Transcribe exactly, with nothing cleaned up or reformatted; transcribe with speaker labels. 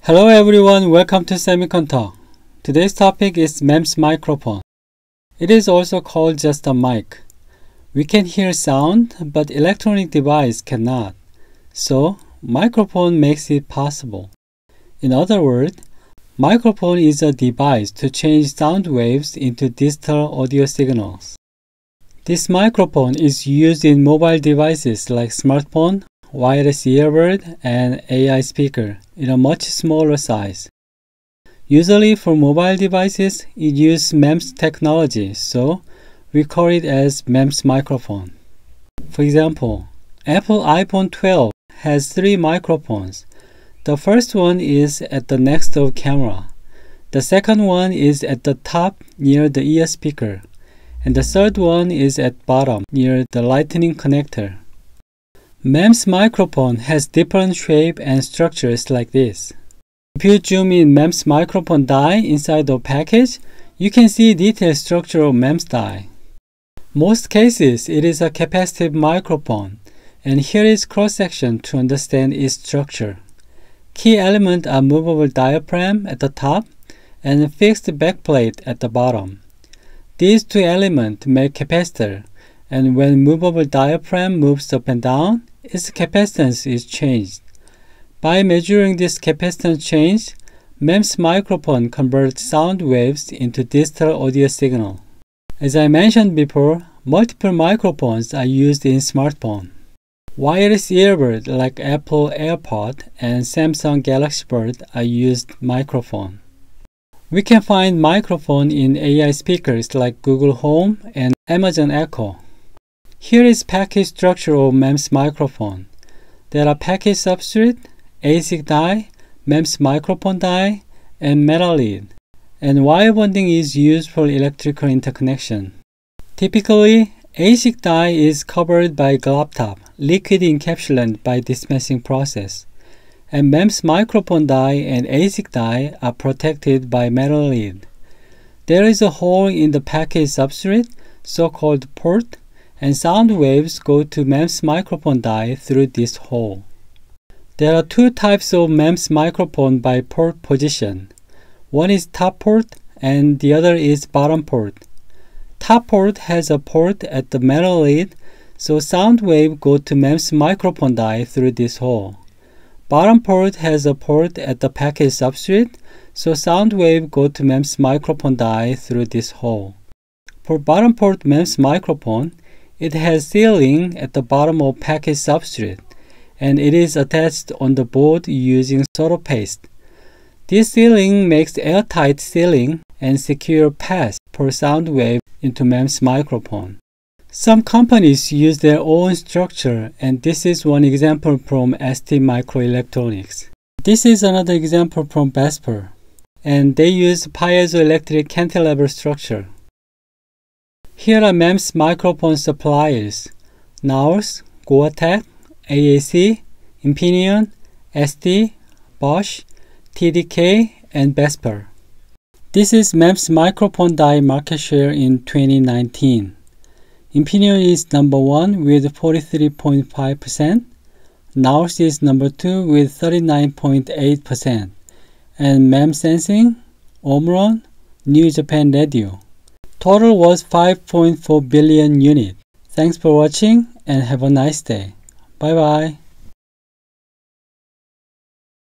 Speaker 1: Hello everyone, welcome to Semiconductor. Today's topic is MEMS microphone. It is also called just a mic. We can hear sound, but electronic device cannot. So, microphone makes it possible. In other words, microphone is a device to change sound waves into digital audio signals. This microphone is used in mobile devices like smartphone, wireless earbud, and A I speaker in a much smaller size. Usually for mobile devices, it uses MEMS technology, so we call it as MEMS microphone. For example, Apple iPhone twelve has three microphones. The first one is at the next of camera. The second one is at the top near the ear speaker. And the third one is at bottom near the lightning connector. MEMS microphone has different shape and structures like this. If you zoom in MEMS microphone die inside the package, you can see detailed structure of MEMS die. Most cases, it is a capacitive microphone, and here is cross-section to understand its structure. Key elements are movable diaphragm at the top and fixed backplate at the bottom. These two elements make capacitor, and when movable diaphragm moves up and down, its capacitance is changed. By measuring this capacitance change, MEMS microphone converts sound waves into digital audio signal. As I mentioned before, multiple microphones are used in smartphone. Wireless earbud like Apple AirPods and Samsung Galaxy Buds are used microphone. We can find microphone in A I speakers like Google Home and Amazon Echo. Here is package structure of MEMS microphone. There are package substrate, A S I C die, MEMS microphone die, and metal lead. And wire bonding is used for electrical interconnection. Typically, A S I C die is covered by glove top, liquid encapsulant by dispensing process. And MEMS microphone die and A S I C die are protected by metal lead. There is a hole in the package substrate, so-called port, and sound waves go to MEMS microphone die through this hole. There are two types of MEMS microphone by port position. One is top port and the other is bottom port. Top port has a port at the metal lead, so sound wave go to MEMS microphone die through this hole. Bottom port has a port at the package substrate, so sound wave go to MEMS microphone die through this hole. For bottom port MEMS microphone, it has sealing at the bottom of package substrate, and it is attached on the board using soda paste. This sealing makes airtight sealing and secure path for sound wave into MEMS microphone. Some companies use their own structure, and this is one example from S T Microelectronics. This is another example from Vesper, and they use piezoelectric cantilever structure. Here are MEMS microphone suppliers: Knowles, GoerTek, A S I C, Infineon, S T, Bosch, T D K, and Vesper. This is MEMS microphone die market share in twenty nineteen. Infineon is number one with forty-three point five percent, Knowles is number two with thirty-nine point eight percent, and MEMS Sensing, Omron, New Japan Radio. Total was five point four billion units. Thanks for watching and have a nice day. Bye bye.